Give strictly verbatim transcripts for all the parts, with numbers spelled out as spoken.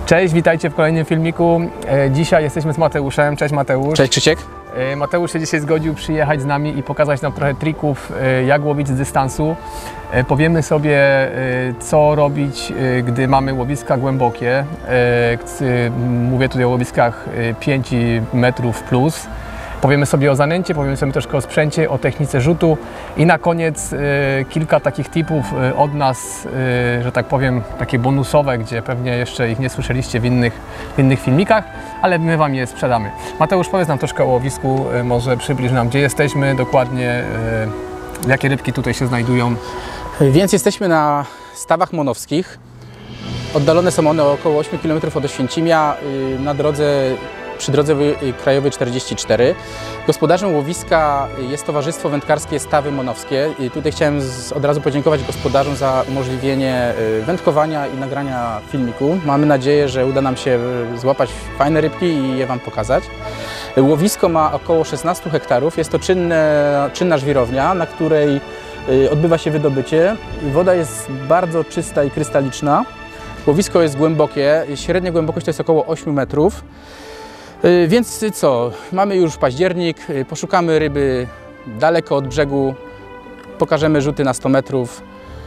Cześć, witajcie w kolejnym filmiku. Dzisiaj jesteśmy z Mateuszem. Cześć Mateusz. Cześć Krzysiek. Mateusz się dzisiaj zgodził przyjechać z nami i pokazać nam trochę trików, jak łowić z dystansu. Powiemy sobie, co robić, gdy mamy łowiska głębokie. Mówię tutaj o łowiskach pięć metrów plus. Powiemy sobie o zanęcie, powiemy sobie troszkę o sprzęcie, o technice rzutu i na koniec y, kilka takich tipów y, od nas, y, że tak powiem, takie bonusowe, gdzie pewnie jeszcze ich nie słyszeliście w innych, w innych filmikach, ale my Wam je sprzedamy. Mateusz, powiedz nam troszkę o łowisku, y, może przybliż nam, gdzie jesteśmy dokładnie, y, jakie rybki tutaj się znajdują. Więc jesteśmy na stawach monowskich. Oddalone są one około ośmiu kilometrów od Oświęcimia y, na drodze przy drodze krajowej czterdzieści cztery. Gospodarzem łowiska jest Towarzystwo Wędkarskie Stawy Monowskie. I tutaj chciałem z, od razu podziękować gospodarzom za umożliwienie wędkowania i nagrania filmiku. Mamy nadzieję, że uda nam się złapać fajne rybki i je Wam pokazać. Łowisko ma około szesnaście hektarów. Jest to czynne, czynna żwirownia, na której odbywa się wydobycie. Woda jest bardzo czysta i krystaliczna. Łowisko jest głębokie. Średnia głębokość to jest około ośmiu metrów. Więc co, mamy już październik, poszukamy ryby daleko od brzegu, pokażemy rzuty na sto metrów,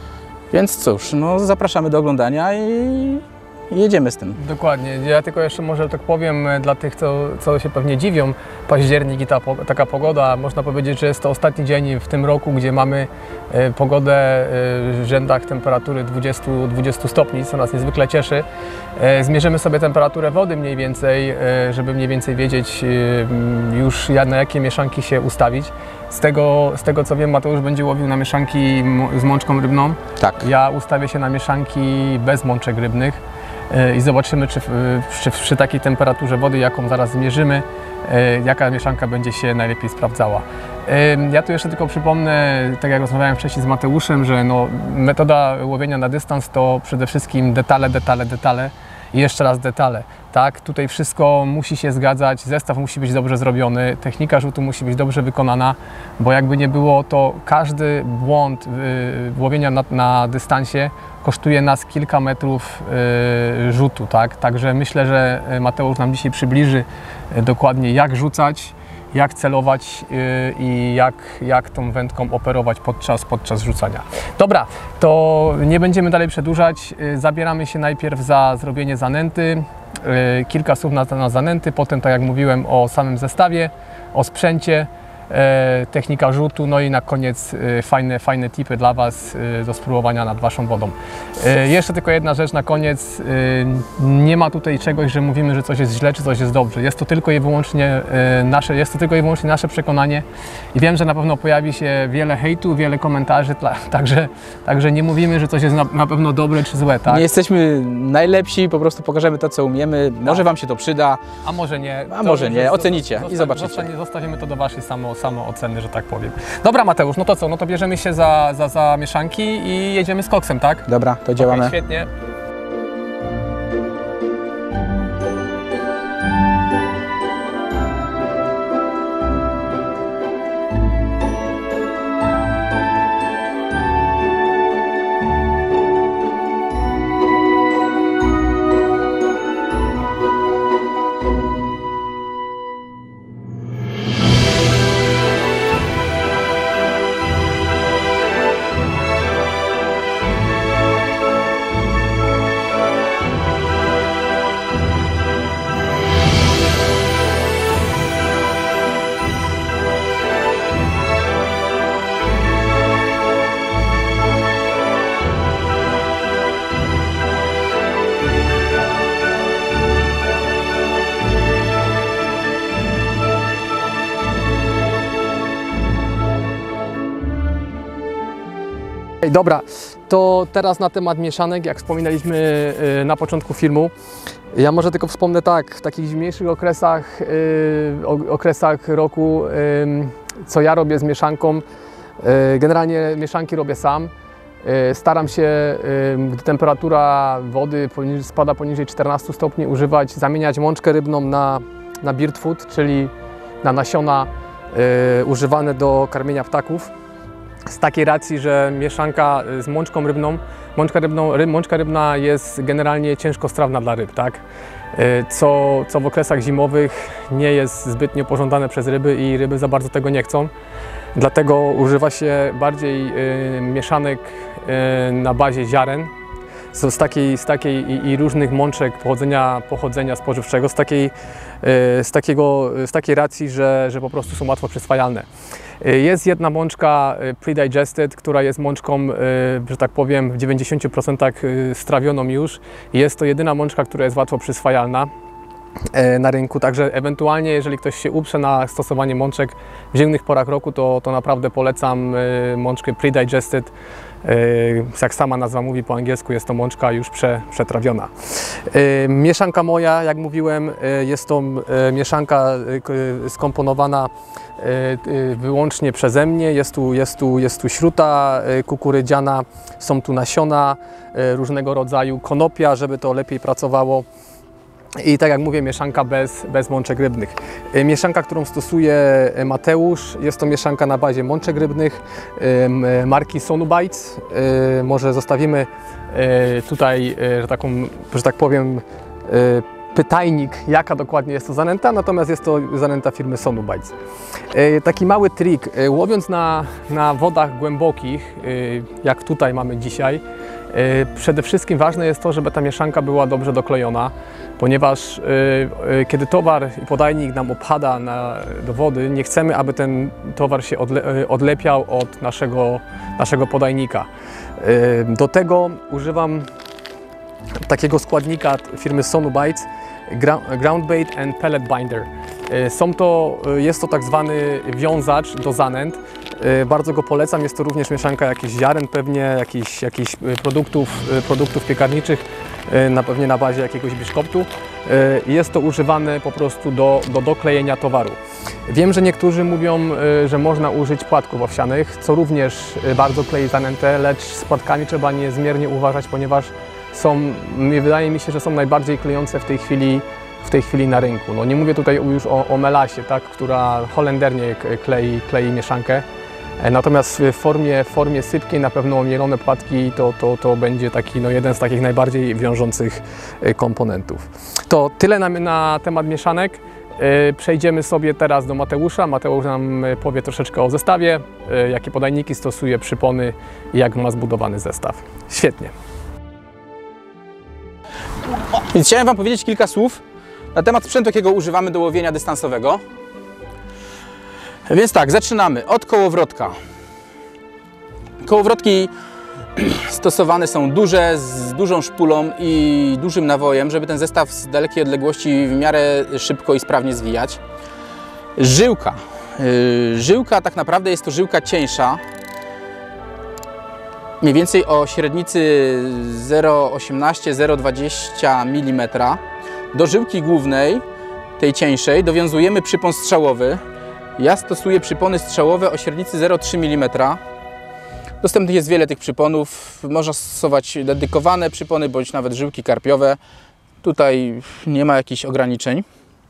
więc cóż, no zapraszamy do oglądania i jedziemy z tym. Dokładnie, ja tylko jeszcze może tak powiem dla tych, co, co się pewnie dziwią, październik i ta, taka pogoda, można powiedzieć, że jest to ostatni dzień w tym roku, gdzie mamy e, pogodę e, w rzędach temperatury dwudziestu, dwudziestu stopni, co nas niezwykle cieszy. E, zmierzymy sobie temperaturę wody mniej więcej, e, żeby mniej więcej wiedzieć e, już na jakie mieszanki się ustawić. Z tego, z tego co wiem, Mateusz będzie łowił na mieszanki z mączką rybną. Tak. Ja ustawię się na mieszanki bez mączek rybnych. I zobaczymy, czy przy, przy takiej temperaturze wody, jaką zaraz zmierzymy, jaka mieszanka będzie się najlepiej sprawdzała. Ja tu jeszcze tylko przypomnę, tak jak rozmawiałem wcześniej z Mateuszem, że no, metoda łowienia na dystans to przede wszystkim detale, detale, detale i jeszcze raz detale. Tak, tutaj wszystko musi się zgadzać, zestaw musi być dobrze zrobiony, technika rzutu musi być dobrze wykonana, bo jakby nie było, to każdy błąd yy, łowienia na, na dystansie kosztuje nas kilka metrów yy, rzutu. Tak? Także myślę, że Mateusz nam dzisiaj przybliży yy, dokładnie, jak rzucać, jak celować yy, i jak, jak tą wędką operować podczas, podczas rzucania. Dobra, to nie będziemy dalej przedłużać, yy, zabieramy się najpierw za zrobienie zanęty. Kilka słów na, na zanęty, potem tak jak mówiłem o samym zestawie, o sprzęcie, e, technika rzutu, no i na koniec e, fajne, fajne tipy dla Was e, do spróbowania nad Waszą wodą. E, jeszcze tylko jedna rzecz na koniec, e, nie ma tutaj czegoś, że mówimy, że coś jest źle, czy coś jest dobrze. Jest to tylko i wyłącznie e, nasze, jest to tylko i wyłącznie nasze przekonanie i wiem, że na pewno pojawi się wiele hejtu, wiele komentarzy, tla, także, także nie mówimy, że coś jest na, na pewno dobre czy złe. Tak? Nie jesteśmy najlepsi, po prostu pokażemy to, co umiemy. Może tak. Wam się to przyda, a może nie. A może nie, ocenicie zostań, i zobaczycie. Zostań, zostawimy to do Waszej samo, samo oceny, że tak powiem. Dobra Mateusz, no to co, no to bierzemy się za, za, za mieszanki i jedziemy z koksem, tak? Dobra, to działamy. Okay, świetnie. Dobra, to teraz na temat mieszanek, jak wspominaliśmy na początku filmu. Ja może tylko wspomnę tak, w takich zimniejszych okresach, okresach roku, co ja robię z mieszanką. Generalnie mieszanki robię sam. Staram się, gdy temperatura wody spada poniżej czternastu stopni, używać, zamieniać mączkę rybną na, na bird food, czyli na nasiona używane do karmienia ptaków. z takiej racji, że mieszanka z mączką rybną, mączka, rybną, ry, mączka rybna jest generalnie ciężkostrawna dla ryb, tak? Co, co w okresach zimowych nie jest zbytnio pożądane przez ryby i ryby za bardzo tego nie chcą. Dlatego używa się bardziej y, mieszanek y, na bazie ziaren, z takiej, z takiej i, i różnych mączek pochodzenia, pochodzenia spożywczego, z takiej, y, z, takiego, z takiej racji, że, że po prostu są łatwo przyswajalne. Y, jest jedna mączka y, pre-digested, która jest mączką, y, że tak powiem, w dziewięćdziesięciu procentach y, strawioną już. Jest to jedyna mączka, która jest łatwo przyswajalna na rynku, także ewentualnie jeżeli ktoś się uprze na stosowanie mączek w zimnych porach roku, to, to naprawdę polecam mączkę pre-digested. Jak sama nazwa mówi po angielsku, jest to mączka już prze, przetrawiona. Mieszanka moja, jak mówiłem, jest to mieszanka skomponowana wyłącznie przeze mnie. Jest tu, jest tu, jest tu śruta kukurydziana, są tu nasiona różnego rodzaju, konopia, żeby to lepiej pracowało. I tak jak mówię, mieszanka bez, bez mączek rybnych. Mieszanka, którą stosuje Mateusz, jest to mieszanka na bazie mączek rybnych marki Sonubites. Może zostawimy tutaj taką, że tak powiem, pytajnik, jaka dokładnie jest to zanęta, natomiast jest to zanęta firmy Sonubites. Taki mały trik, łowiąc na, na wodach głębokich, jak tutaj mamy dzisiaj, przede wszystkim ważne jest to, żeby ta mieszanka była dobrze doklejona, ponieważ y, y, kiedy towar i podajnik nam opada na, do wody, nie chcemy, aby ten towar się odle, y, odlepiał od naszego, naszego podajnika. Y, do tego używam takiego składnika firmy Sonubites, Ground Bait and Pellet Binder. Y, są to, y, jest to tak zwany wiązacz do zanęt. Bardzo go polecam, jest to również mieszanka jakichś ziaren, pewnie jakichś, jakichś produktów, produktów piekarniczych, na pewnie na bazie jakiegoś biszkoptu. Jest to używane po prostu do, do doklejenia towaru. Wiem, że niektórzy mówią, że można użyć płatków owsianych, co również bardzo klei zanętę, lecz z płatkami trzeba niezmiernie uważać, ponieważ są, wydaje mi się, że są najbardziej klejące w tej chwili w tej chwili na rynku. No nie mówię tutaj już o, o melasie, tak, która holendernie klei, klei mieszankę. Natomiast w formie, w formie sypkiej na pewno mielone płatki to, to, to będzie taki, no, jeden z takich najbardziej wiążących komponentów. To tyle na, na temat mieszanek. Przejdziemy sobie teraz do Mateusza. Mateusz nam powie troszeczkę o zestawie, jakie podajniki stosuje, przypony i jak ma zbudowany zestaw. Świetnie. Więc chciałem Wam powiedzieć kilka słów na temat sprzętu, jakiego używamy do łowienia dystansowego. Więc tak, zaczynamy od kołowrotka. Kołowrotki stosowane są duże, z dużą szpulą i dużym nawojem, żeby ten zestaw z dalekiej odległości w miarę szybko i sprawnie zwijać. Żyłka. Żyłka tak naprawdę jest to żyłka cieńsza, mniej więcej o średnicy zero przecinek osiemnaście do zero przecinek dwadzieścia milimetrów. Do żyłki głównej, tej cieńszej, dowiązujemy przypon strzałowy. Ja stosuję przypony strzałowe o średnicy zero przecinek trzy milimetra. Dostępnych jest wiele tych przyponów. Można stosować dedykowane przypony, bądź nawet żyłki karpiowe. Tutaj nie ma jakichś ograniczeń.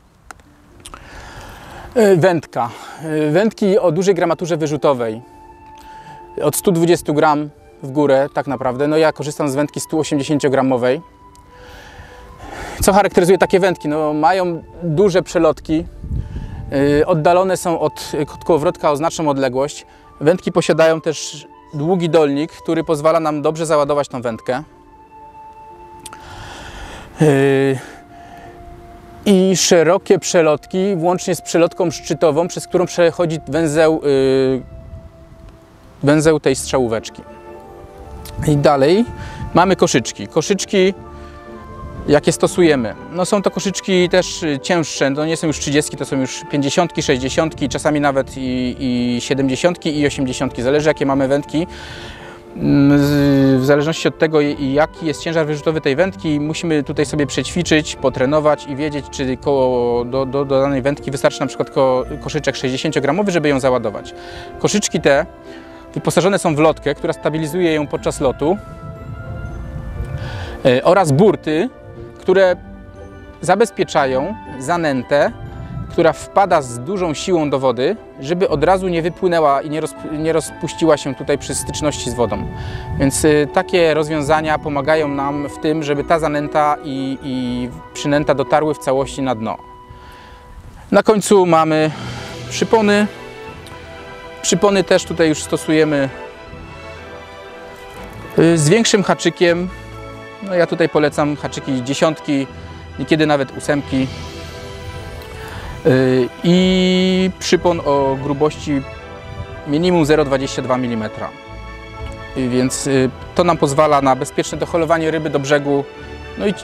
Wędka. Wędki o dużej gramaturze wyrzutowej. Od stu dwudziestu gramów w górę tak naprawdę. No ja korzystam z wędki stu osiemdziesięciogramowej. Co charakteryzuje takie wędki? No, mają duże przelotki. Yy, oddalone są od, od kołowrotka o znaczną odległość. Wędki posiadają też długi dolnik, który pozwala nam dobrze załadować tą wędkę. Yy, I szerokie przelotki, włącznie z przelotką szczytową, przez którą przechodzi węzeł, yy, węzeł tej strzałóweczki. I dalej mamy koszyczki. Koszyczki, jakie stosujemy? No są to koszyczki też cięższe, to nie są już trzydziestki, to są już pięćdziesiątki, sześćdziesiątki, czasami nawet i, i siedemdziesiątki i osiemdziesiątki. Zależy jakie mamy wędki. W zależności od tego, jaki jest ciężar wyrzutowy tej wędki, musimy tutaj sobie przećwiczyć, potrenować i wiedzieć, czy koło do, do, do danej wędki wystarczy na przykład ko, koszyczek sześćdziesięciogramowy, żeby ją załadować. Koszyczki te wyposażone są w lotkę, która stabilizuje ją podczas lotu, oraz burty, które zabezpieczają zanętę która wpada z dużą siłą do wody, żeby od razu nie wypłynęła i nie, roz, nie rozpuściła się tutaj przy styczności z wodą. Więc y, takie rozwiązania pomagają nam w tym, żeby ta zanęta i, i przynęta dotarły w całości na dno. Na końcu mamy przypony. Przypony też tutaj już stosujemy y, z większym haczykiem. No ja tutaj polecam haczyki dziesiątki, niekiedy nawet ósemki. I przypon o grubości minimum zero przecinek dwadzieścia dwa milimetra. Więc to nam pozwala na bezpieczne doholowanie ryby do brzegu, no i,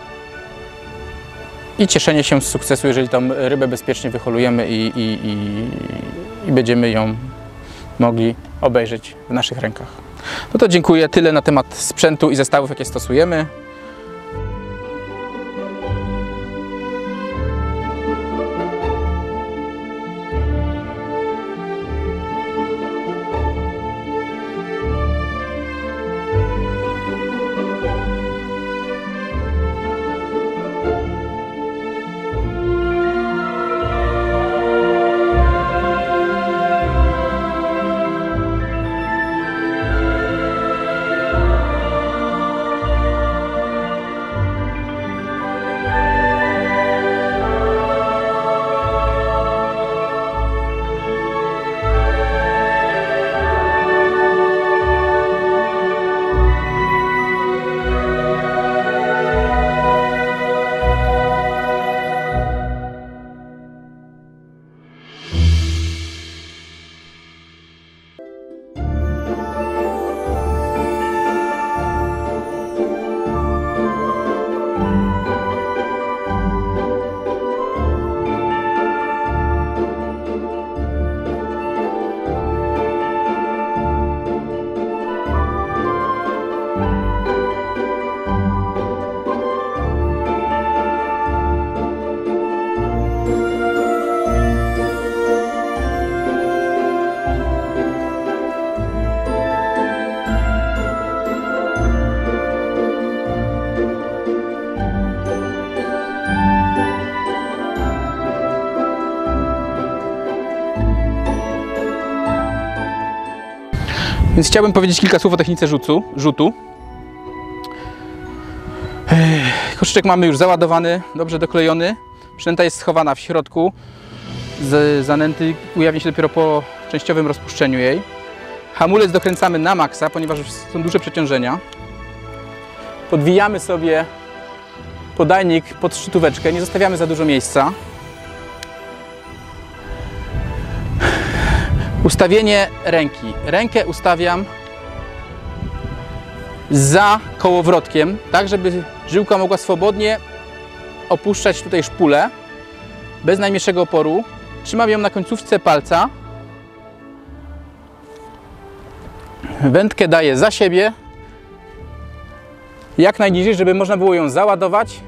i cieszenie się z sukcesu, jeżeli tą rybę bezpiecznie wyholujemy i, i, i, i będziemy ją mogli obejrzeć w naszych rękach. No to dziękuję, tyle na temat sprzętu i zestawów, jakie stosujemy. Więc chciałbym powiedzieć kilka słów o technice rzutu. rzutu. Koszyczek mamy już załadowany, dobrze doklejony. Przynęta jest schowana w środku. Z zanęty ujawni się dopiero po częściowym rozpuszczeniu jej. Hamulec dokręcamy na maksa, ponieważ są duże przeciążenia. Podwijamy sobie podajnik pod szczytóweczkę, nie zostawiamy za dużo miejsca. Ustawienie ręki. Rękę ustawiam za kołowrotkiem, tak żeby żyłka mogła swobodnie opuszczać tutaj szpulę bez najmniejszego oporu. Trzymam ją na końcówce palca. Wędkę daję za siebie, jak najniżej, żeby można było ją załadować.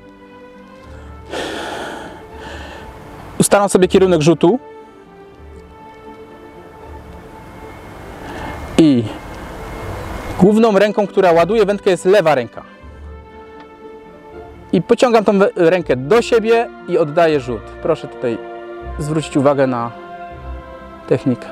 Ustalam sobie kierunek rzutu. I główną ręką, która ładuje wędkę, jest lewa ręka. I pociągam tą rękę do siebie i oddaję rzut. Proszę tutaj zwrócić uwagę na technikę.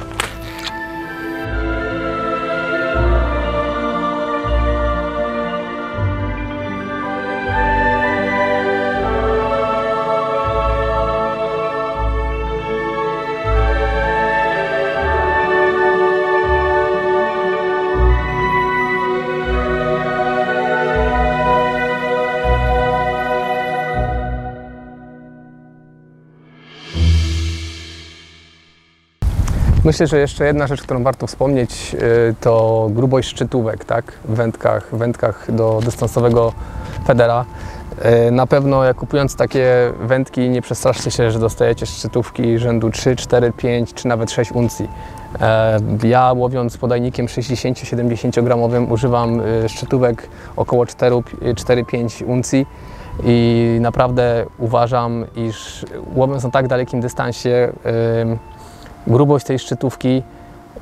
Myślę, że jeszcze jedna rzecz, którą warto wspomnieć, to grubość szczytówek, tak? w wędkach, w wędkach do dystansowego federa. Na pewno jak kupując takie wędki, nie przestraszcie się, że dostajecie szczytówki rzędu trzy, cztery, pięć czy nawet sześć uncji. Ja łowiąc podajnikiem sześćdziesięcio-siedemdziesięcio gramowym używam szczytówek około cztery pięć uncji i naprawdę uważam, iż łowiąc na tak dalekim dystansie grubość tej szczytówki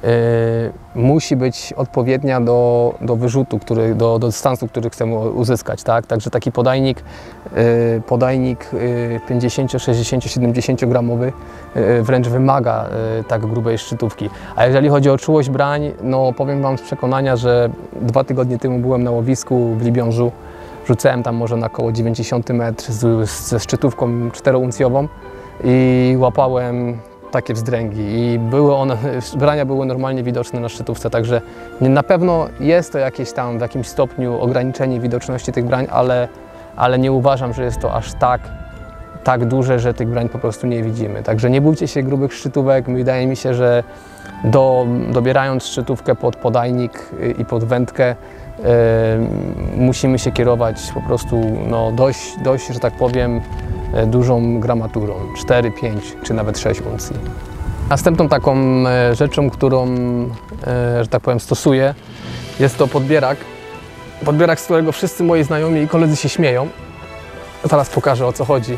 musi być odpowiednia do, do wyrzutu, który, do, do dystansu, który chcemy uzyskać. Tak? Także taki podajnik, podajnik pięćdziesiąt, sześćdziesiąt, siedemdziesiąt gramowy wręcz wymaga tak grubej szczytówki. A jeżeli chodzi o czułość brań, no powiem Wam z przekonania, że dwa tygodnie temu byłem na łowisku w Libiążu. Rzucałem tam może na około dziewięćdziesiąty metr z, ze szczytówką czterouncjową i łapałem takie wzdręgi i były one, brania były normalnie widoczne na szczytówce, także na pewno jest to jakieś tam w jakimś stopniu ograniczenie widoczności tych brań, ale, ale nie uważam, że jest to aż tak, tak duże, że tych brań po prostu nie widzimy. Także nie bójcie się grubych szczytówek. Wydaje mi się, że do, dobierając szczytówkę pod podajnik i pod wędkę yy, musimy się kierować po prostu no, dość, dość, że tak powiem, dużą gramaturą, cztery, pięć czy nawet sześć uncji. Następną taką rzeczą, którą, że tak powiem, stosuję, jest to podbierak. Podbierak, z którego wszyscy moi znajomi i koledzy się śmieją. Zaraz pokażę, o co chodzi.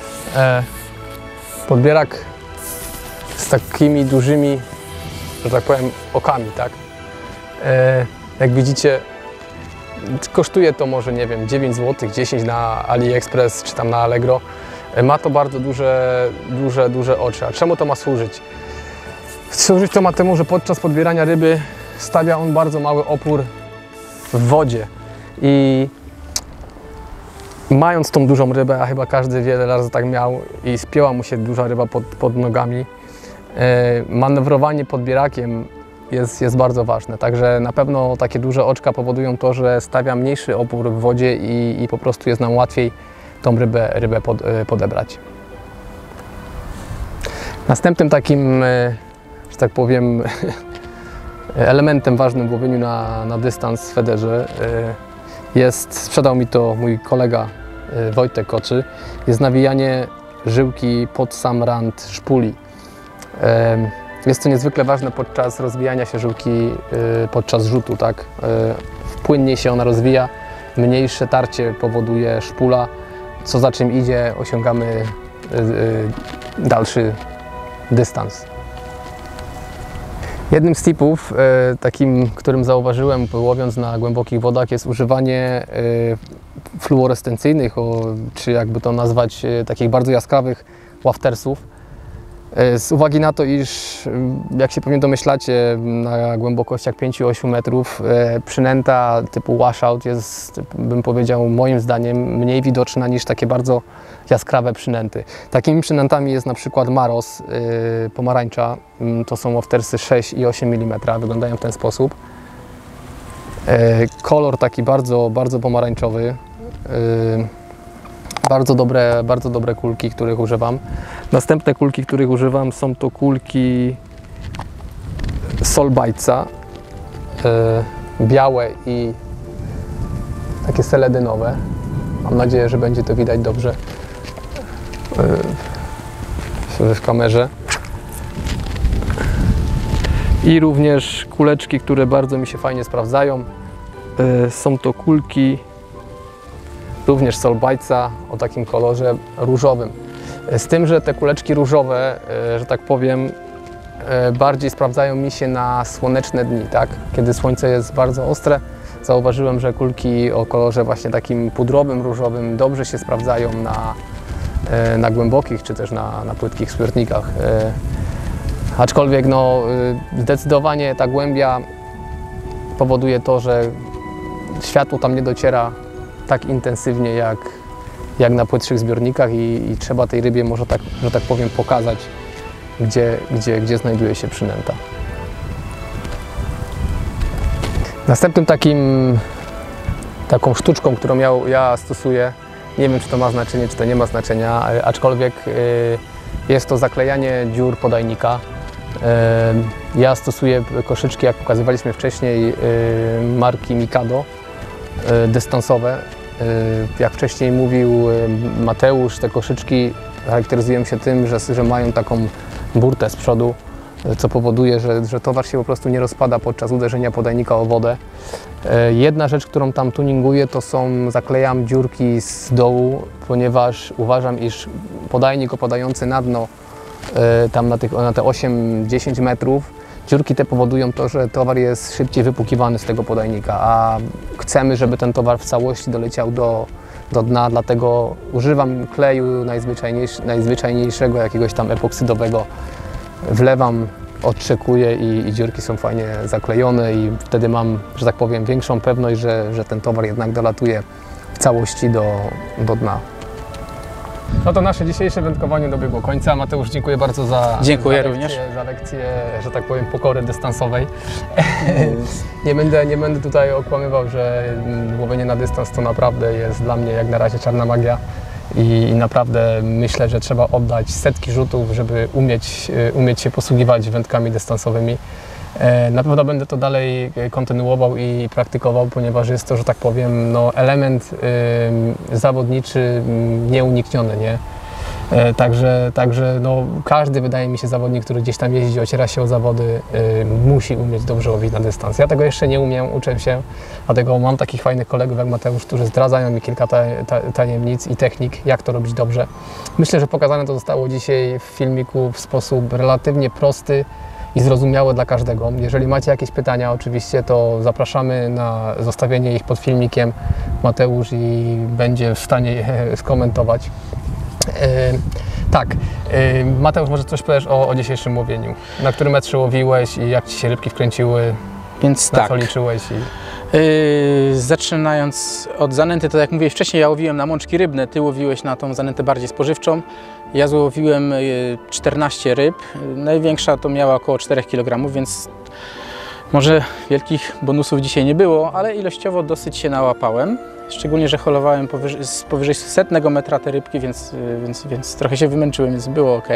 Podbierak z takimi dużymi, że tak powiem, okami, tak? Jak widzicie, kosztuje to może, nie wiem, dziewięć złotych, dziesięć na AliExpress czy tam na Allegro. Ma to bardzo duże, duże, duże oczy. A czemu to ma służyć? Służyć to ma temu, że podczas podbierania ryby stawia on bardzo mały opór w wodzie. I mając tą dużą rybę, a chyba każdy wiele razy tak miał i spięła mu się duża ryba pod, pod nogami, manewrowanie podbierakiem Jest, jest bardzo ważne, także na pewno takie duże oczka powodują to, że stawia mniejszy opór w wodzie i, i po prostu jest nam łatwiej tą rybę, rybę pod, podebrać. Następnym takim, że tak powiem, elementem ważnym w łowieniu na, na dystans w federze jest, sprzedał mi to mój kolega Wojtek Koczy, jest nawijanie żyłki pod sam rand szpuli. Jest to niezwykle ważne podczas rozwijania się żyłki podczas rzutu, tak? Płynniej się ona rozwija, mniejsze tarcie powoduje szpula, co za czym idzie, osiągamy dalszy dystans. Jednym z tipów, takim, którym zauważyłem łowiąc na głębokich wodach, jest używanie fluorescencyjnych, czy jakby to nazwać, takich bardzo jaskrawych waftersów. Z uwagi na to, iż jak się pewnie domyślacie, na głębokościach pięć do ośmiu metrów przynęta typu washout jest, bym powiedział, moim zdaniem mniej widoczna niż takie bardzo jaskrawe przynęty. Takimi przynętami jest na przykład Maros yy, pomarańcza, to są waftersy sześć i osiem milimetrów, wyglądają w ten sposób. Yy, kolor taki bardzo, bardzo pomarańczowy. Yy, Bardzo dobre, bardzo dobre kulki, których używam. Następne kulki, których używam, są to kulki Solbajca, yy, białe i takie seledynowe. Mam nadzieję, że będzie to widać dobrze yy, w kamerze. I również kuleczki, które bardzo mi się fajnie sprawdzają. Yy, są to kulki również Solbajca o takim kolorze różowym. Z tym, że te kuleczki różowe, że tak powiem, bardziej sprawdzają mi się na słoneczne dni, tak? Kiedy słońce jest bardzo ostre, zauważyłem, że kulki o kolorze właśnie takim pudrowym, różowym dobrze się sprawdzają na, na głębokich czy też na, na płytkich wspiórnikach. Aczkolwiek no, zdecydowanie ta głębia powoduje to, że światło tam nie dociera tak intensywnie jak, jak na płytszych zbiornikach i, i trzeba tej rybie, może tak, że tak powiem, pokazać, gdzie, gdzie, gdzie znajduje się przynęta. Następnym takim, taką sztuczką, którą ja, ja stosuję, nie wiem, czy to ma znaczenie, czy to nie ma znaczenia, aczkolwiek y, jest to zaklejanie dziur podajnika. Y, ja stosuję koszyczki, jak pokazywaliśmy wcześniej, y, marki Mikado, y, dystansowe. Jak wcześniej mówił Mateusz, te koszyczki charakteryzują się tym, że, że mają taką burtę z przodu, co powoduje, że, że towar się po prostu nie rozpada podczas uderzenia podajnika o wodę. Jedna rzecz, którą tam tuninguję, to są, zaklejam dziurki z dołu, ponieważ uważam, iż podajnik opadający na dno, tam na, tych, na te osiem do dziesięciu metrów, Dziurki te powodują to, że towar jest szybciej wypłukiwany z tego podajnika, a chcemy, żeby ten towar w całości doleciał do, do dna, dlatego używam kleju najzwyczajniejszy, najzwyczajniejszego, jakiegoś tam epoksydowego. Wlewam, odczekuję i, i dziurki są fajnie zaklejone i wtedy mam, że tak powiem, większą pewność, że, że ten towar jednak dolatuje w całości do, do dna. No to nasze dzisiejsze wędkowanie dobiegło końca. Mateusz, dziękuję bardzo za, Dziękuję za, również. lekcję, za lekcję, że tak powiem, pokory dystansowej. nie, będę, nie będę tutaj okłamywał, że łowienie na dystans to naprawdę jest dla mnie jak na razie czarna magia. I, I naprawdę myślę, że trzeba oddać setki rzutów, żeby umieć, umieć się posługiwać wędkami dystansowymi. Na pewno będę to dalej kontynuował i praktykował, ponieważ jest to, że tak powiem, no, element y, zawodniczy nieunikniony, nie? E, także także no, każdy, wydaje mi się, zawodnik, który gdzieś tam jeździ, ociera się o zawody, y, musi umieć dobrze łowić na dystans. Ja tego jeszcze nie umiem, uczę się, dlatego mam takich fajnych kolegów jak Mateusz, którzy zdradzają mi kilka tajemnic i technik, jak to robić dobrze. Myślę, że pokazane to zostało dzisiaj w filmiku w sposób relatywnie prosty i zrozumiałe dla każdego. Jeżeli macie jakieś pytania oczywiście, to zapraszamy na zostawienie ich pod filmikiem. Mateusz i będzie w stanie je skomentować. Yy, tak, yy, Mateusz, może coś powiesz o, o dzisiejszym łowieniu? Na którym metrze łowiłeś i jak Ci się rybki wkręciły? Więc na tak. co liczyłeś? I... Yy, zaczynając od zanęty, to jak mówiłeś wcześniej, ja łowiłem na mączki rybne, Ty łowiłeś na tą zanętę bardziej spożywczą. Ja złowiłem czternaście ryb, największa to miała około czterech kilogramów, więc może wielkich bonusów dzisiaj nie było, ale ilościowo dosyć się nałapałem. Szczególnie, że holowałem powyżej, z powyżej setnego metra te rybki, więc, więc, więc trochę się wymęczyłem, więc było ok.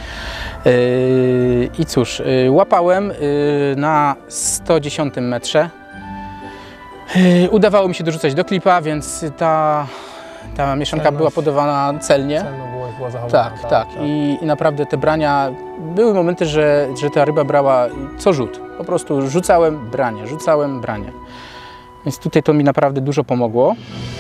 Yy, I cóż, yy, łapałem yy, na sto dziesiątym metrze. Yy, udawało mi się dorzucać do klipa, więc ta, ta mieszanka Celność. była podawana celnie. Celno było, była zachowana. Tak, tak. tak. I, I naprawdę te brania, były momenty, że, że ta ryba brała co rzut. Po prostu rzucałem branie, rzucałem branie. Więc tutaj to mi naprawdę dużo pomogło.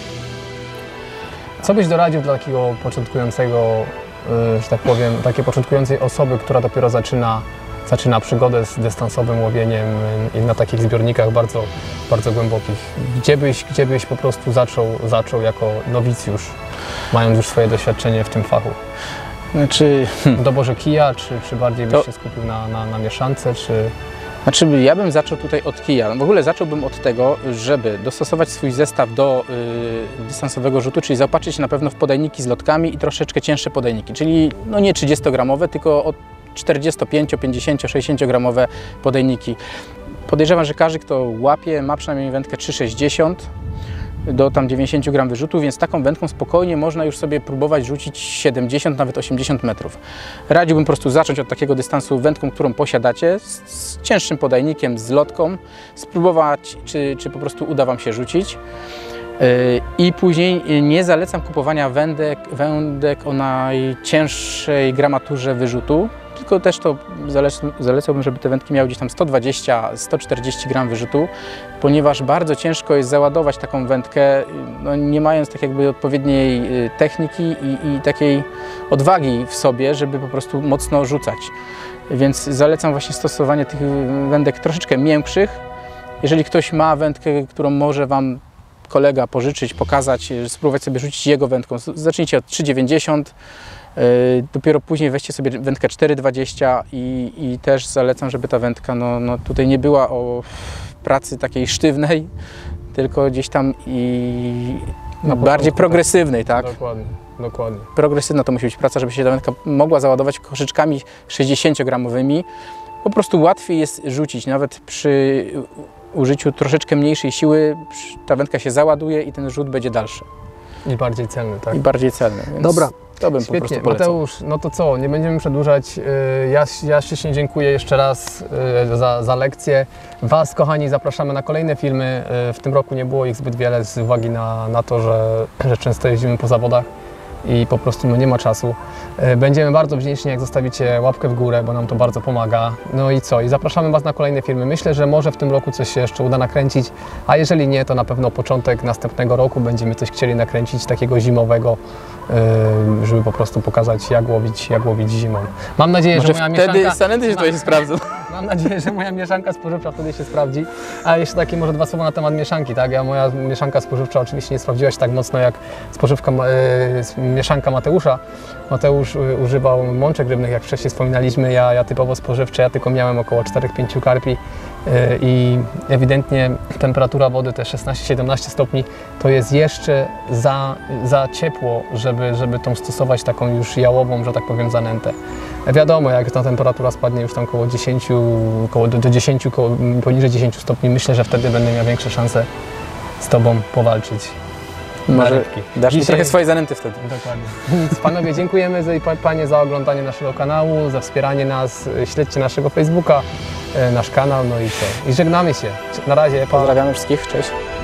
Co byś doradził dla takiego początkującego, że tak powiem, takiej początkującej osoby, która dopiero zaczyna, zaczyna przygodę z dystansowym łowieniem i na takich zbiornikach bardzo, bardzo głębokich? Gdzie byś, gdzie byś po prostu zaczął, zaczął jako nowicjusz, mając już swoje doświadczenie w tym fachu? Znaczy, hmm. Doborze kija, czy, czy bardziej byś to... się skupił na, na, na mieszance, czy... Znaczy, ja bym zaczął tutaj od kija. W ogóle zacząłbym od tego, żeby dostosować swój zestaw do y, dystansowego rzutu, czyli zaopatrzyć się na pewno w podajniki z lotkami i troszeczkę cięższe podajniki, czyli no nie trzydziestogramowe, tylko od czterdziesto pięć, pięćdziesiąt, sześćdziesięciogramowe podajniki. Podejrzewam, że każdy, kto łapie, ma przynajmniej wędkę trzy sześćdziesiąt do tam dziewięćdziesiąt gram wyrzutu, więc taką wędką spokojnie można już sobie próbować rzucić siedemdziesiąt, nawet osiemdziesiąt metrów. Radziłbym po prostu zacząć od takiego dystansu wędką, którą posiadacie, z, z cięższym podajnikiem, z lotką, spróbować, czy, czy po prostu uda Wam się rzucić. Yy, I później nie zalecam kupowania wędek, wędek o najcięższej gramaturze wyrzutu, tylko też to zalecałbym, żeby te wędki miały gdzieś tam sto dwadzieścia do stu czterdziestu gram wyrzutu, ponieważ bardzo ciężko jest załadować taką wędkę, no nie mając tak jakby odpowiedniej techniki i, i takiej odwagi w sobie, żeby po prostu mocno rzucać. Więc zalecam właśnie stosowanie tych wędek troszeczkę miększych. Jeżeli ktoś ma wędkę, którą może Wam kolega pożyczyć, pokazać, spróbować sobie rzucić jego wędką, zacznijcie od trzy dziewięćdziesiąt. Dopiero później weźcie sobie wędkę cztery dwadzieścia i, i też zalecam, żeby ta wędka no, no tutaj nie była o pracy takiej sztywnej, tylko gdzieś tam i Na bardziej początku, progresywnej, tak? Dokładnie, dokładnie. Progresywna to musi być praca, żeby się ta wędka mogła załadować koszyczkami sześćdziesięciogramowymi. Po prostu łatwiej jest rzucić, nawet przy użyciu troszeczkę mniejszej siły ta wędka się załaduje i ten rzut będzie dalszy. I bardziej celny, tak? I bardziej celny. Więc dobra. To bym Świetnie. po prostu polecał. Mateusz, no to co, nie będziemy przedłużać. Ja, ja ślicznie dziękuję jeszcze raz za, za lekcję. Was, kochani, zapraszamy na kolejne filmy. W tym roku nie było ich zbyt wiele z uwagi na, na to, że, że często jeździmy po zawodach i po prostu no, nie ma czasu. Będziemy bardzo wdzięczni, jak zostawicie łapkę w górę, bo nam to bardzo pomaga. No i co? I zapraszamy Was na kolejne filmy. Myślę, że może w tym roku coś się jeszcze uda nakręcić, a jeżeli nie, to na pewno początek następnego roku będziemy coś chcieli nakręcić takiego zimowego, żeby po prostu pokazać, jak łowić, jak łowić zimą. Mam nadzieję, Może że moja wtedy mieszanka... zanęty się tutaj się sprawdzą. Mam nadzieję, że moja mieszanka spożywcza wtedy się sprawdzi. A jeszcze takie może dwa słowa na temat mieszanki, tak? Ja, moja mieszanka spożywcza oczywiście nie sprawdziła się tak mocno jak spożywka, e, mieszanka Mateusza. Mateusz e, używał mączek rybnych, jak wcześniej wspominaliśmy. Ja, ja typowo spożywcze, ja tylko miałem około czterech pięciu karpi e, i ewidentnie temperatura wody te szesnaście siedemnaście stopni to jest jeszcze za, za ciepło, żeby, żeby tą stosować taką już jałową, że tak powiem, zanętę. Wiadomo, jak ta temperatura spadnie już tam około dziesięć, około do, do dziesięć, koło, poniżej dziesięciu stopni, myślę, że wtedy będę miał większe szanse z Tobą powalczyć. Może rybki. dasz mi Dzisiaj- trochę swojej zanęty wtedy. Dokładnie. Nic, panowie, dziękujemy za, pa- Panie za oglądanie naszego kanału, za wspieranie nas, śledźcie naszego Facebooka, e, nasz kanał, no i co. I żegnamy się. Na razie, pa. Pozdrawiamy wszystkich, cześć.